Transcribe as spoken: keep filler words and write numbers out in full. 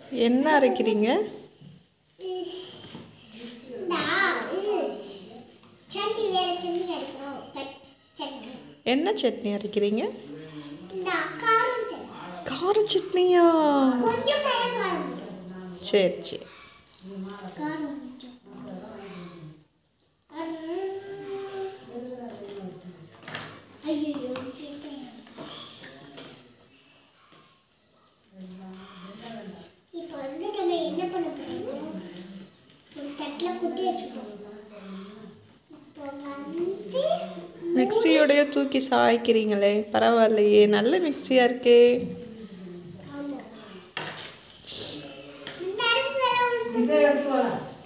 என்ன அரைக்கிறீங்க? என்ன சட்னி அரைக்கிறீங்க? கார சட்னியா? சரி சரி. இப்போ வந்து நம்ம என்ன பண்ண போறோம்? ஒரு தட்டல குட்டி வச்சுக்கோங்க. இப்போ வந்து மிக்ஸியோடய தூக்கி சாய்க்கிறீங்களே, பரவாயில்லையே, நல்ல மிக்ஸியா இருக்கே. ஆமா. இந்த இடத்துல